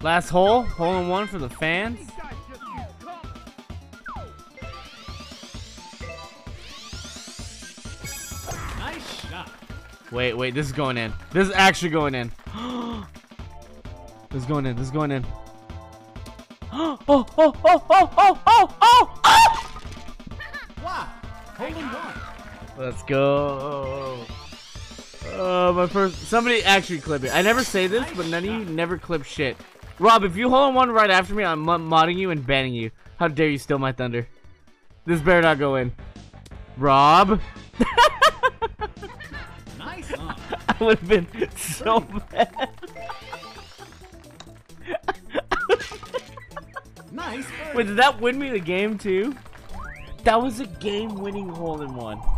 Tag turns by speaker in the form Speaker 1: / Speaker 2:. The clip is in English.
Speaker 1: Last hole. Hole in one for the fans.
Speaker 2: Nice shot.
Speaker 1: Wait, this is going in. This is actually going in. This is going in. This is going in. Oh!
Speaker 2: Wow. Hole in one.
Speaker 1: Let's go. My first. Somebody actually clip it. I never say this, but none of you never clip shit. Rob, if you hole in one right after me, I'm modding you and banning you. How dare you steal my thunder? This better not go in. Rob.
Speaker 2: Nice.
Speaker 1: I would have been so mad.
Speaker 2: Nice.
Speaker 1: Wait, did that win me the game too? That was a game-winning hole in one.